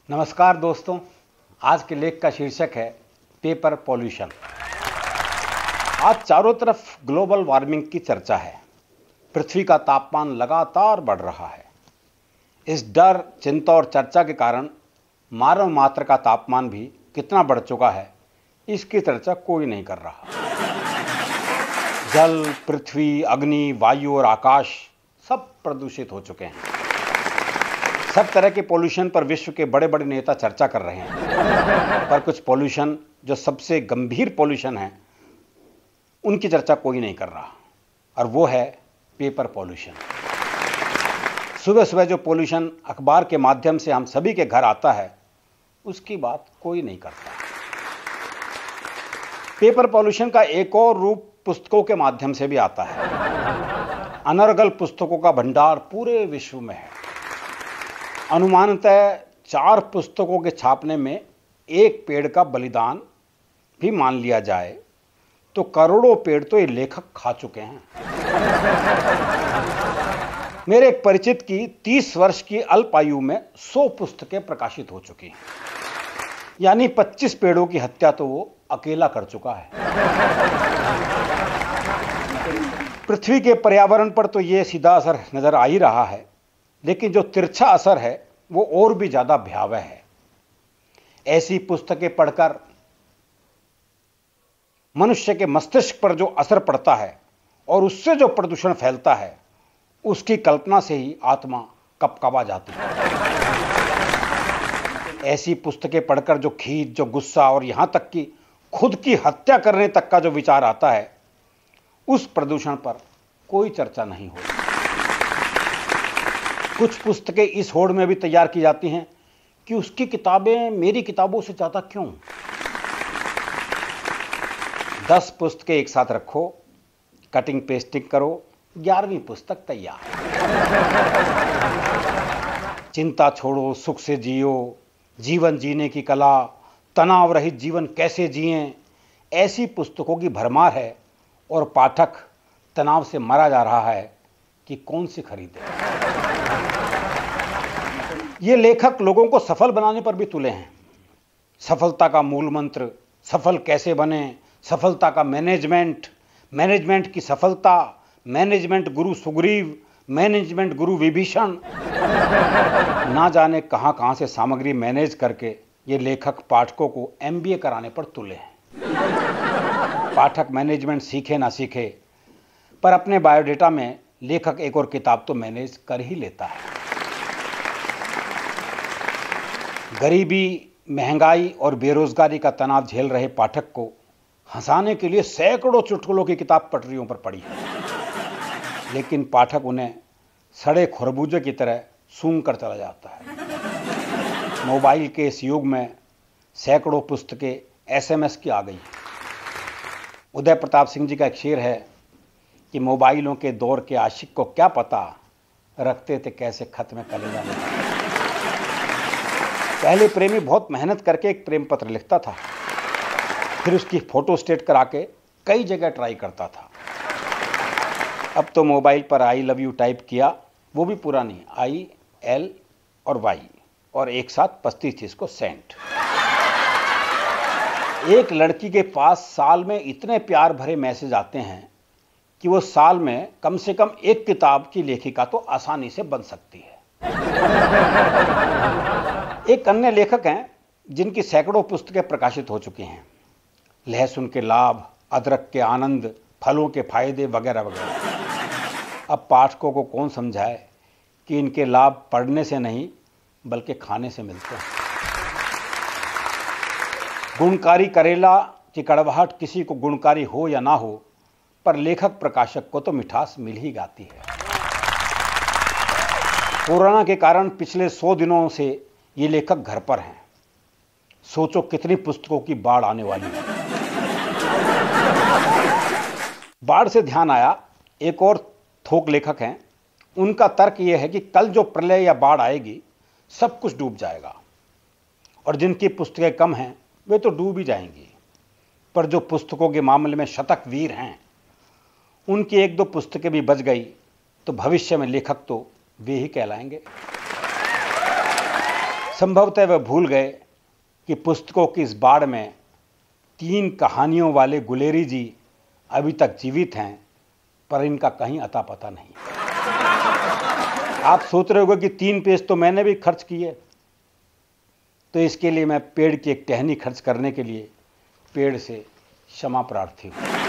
नमस्कार दोस्तों, आज के लेख का शीर्षक है पेपर पॉल्यूशन। आज चारों तरफ ग्लोबल वार्मिंग की चर्चा है। पृथ्वी का तापमान लगातार बढ़ रहा है। इस डर, चिंता और चर्चा के कारण मानव मात्र का तापमान भी कितना बढ़ चुका है, इसकी चर्चा कोई नहीं कर रहा। जल, पृथ्वी, अग्नि, वायु और आकाश सब प्रदूषित हो चुके हैं। सब तरह के पोल्यूशन पर विश्व के बड़े बड़े नेता चर्चा कर रहे हैं, पर कुछ पोल्यूशन जो सबसे गंभीर पोल्यूशन है उनकी चर्चा कोई नहीं कर रहा, और वो है पेपर पोल्यूशन। सुबह सुबह जो पोल्यूशन अखबार के माध्यम से हम सभी के घर आता है, उसकी बात कोई नहीं करता। पेपर पोल्यूशन का एक और रूप पुस्तकों के माध्यम से भी आता है। अनर्गल पुस्तकों का भंडार पूरे विश्व में है। अनुमानतः 4 पुस्तकों के छापने में एक पेड़ का बलिदान भी मान लिया जाए तो करोड़ों पेड़ तो ये लेखक खा चुके हैं। मेरे एक परिचित की 30 वर्ष की अल्प आयु में 100 पुस्तकें प्रकाशित हो चुकी हैं, यानी 25 पेड़ों की हत्या तो वो अकेला कर चुका है। पृथ्वी के पर्यावरण पर तो ये सीधा असर नजर आ ही रहा है, लेकिन जो तिरछा असर है वो और भी ज्यादा भयावह है। ऐसी पुस्तकें पढ़कर मनुष्य के मस्तिष्क पर जो असर पड़ता है और उससे जो प्रदूषण फैलता है, उसकी कल्पना से ही आत्मा कपकपा जाती है। ऐसी पुस्तकें पढ़कर जो खीज, जो गुस्सा और यहां तक कि खुद की हत्या करने तक का जो विचार आता है, उस प्रदूषण पर कोई चर्चा नहीं होती। कुछ पुस्तकें इस होड़ में भी तैयार की जाती हैं कि उसकी किताबें मेरी किताबों से ज़्यादा क्यों। 10 पुस्तकें एक साथ रखो, कटिंग पेस्टिंग करो, 11वीं पुस्तक तैयार। चिंता छोड़ो, सुख से जियो, जीवन जीने की कला, तनाव रहित जीवन कैसे जिएं, ऐसी पुस्तकों की भरमार है और पाठक तनाव से मरा जा रहा है कि कौन सी खरीदे। ये लेखक लोगों को सफल बनाने पर भी तुले हैं। सफलता का मूल मंत्र, सफल कैसे बने, सफलता का मैनेजमेंट, मैनेजमेंट की सफलता, मैनेजमेंट गुरु सुग्रीव, मैनेजमेंट गुरु विभीषण, ना जाने कहां कहां से सामग्री मैनेज करके ये लेखक पाठकों को MBA कराने पर तुले हैं। पाठक मैनेजमेंट सीखे ना सीखे, पर अपने बायोडेटा में लेखक एक और किताब तो मैनेज कर ही लेता है। गरीबी, महंगाई और बेरोजगारी का तनाव झेल रहे पाठक को हंसाने के लिए सैकड़ों चुटकुलों की किताब पटरियों पर पड़ी है, लेकिन पाठक उन्हें सड़े खरबूजे की तरह सूंघ कर चला जाता है। मोबाइल के इस युग में सैकड़ों पुस्तकें SMS की आ गई हैं। उदय प्रताप सिंह जी का एक शेर है कि मोबाइलों के दौर के आशिक को क्या पता, रखते थे कैसे खत में कलेजा में। पहले प्रेमी बहुत मेहनत करके एक प्रेम पत्र लिखता था, फिर उसकी फोटो स्टेट करा के कई जगह ट्राई करता था। अब तो मोबाइल पर आई लव यू टाइप किया, वो भी पूरा नहीं, IL और Y, और एक साथ 35 को सेंट। एक लड़की के पास साल में इतने प्यार भरे मैसेज आते हैं कि वो साल में कम से कम एक किताब की लेखिका तो आसानी से बन सकती है। एक अन्य लेखक हैं जिनकी सैकड़ों पुस्तकें प्रकाशित हो चुकी हैं। लहसुन के लाभ, अदरक के आनंद, फलों के फायदे वगैरह वगैरह। अब पाठकों को कौन समझाए कि इनके लाभ पढ़ने से नहीं बल्कि खाने से मिलते हैं। गुणकारी करेला की कड़वाहट किसी को गुणकारी हो या ना हो, पर लेखक प्रकाशक को तो मिठास मिल ही जाती है। कोरोना के कारण पिछले 100 दिनों से ये लेखक घर पर हैं। सोचो कितनी पुस्तकों की बाढ़ आने वाली है। बाढ़ से ध्यान आया, एक और थोक लेखक हैं, उनका तर्क यह है कि कल जो प्रलय या बाढ़ आएगी सब कुछ डूब जाएगा, और जिनकी पुस्तकें कम हैं वे तो डूब ही जाएंगी, पर जो पुस्तकों के मामले में शतक वीर हैं, उनकी 1-2 पुस्तकें भी बच गई तो भविष्य में लेखक तो वे ही कहलाएंगे। संभवतः वे भूल गए कि पुस्तकों की इस बाढ़ में 3 कहानियों वाले गुलेरी जी अभी तक जीवित हैं, पर इनका कहीं अता पता नहीं। आप सोच रहे होंगे कि 3 पेज तो मैंने भी खर्च किए, तो इसके लिए मैं पेड़ की एक टहनी खर्च करने के लिए पेड़ से क्षमा प्रार्थी हूं।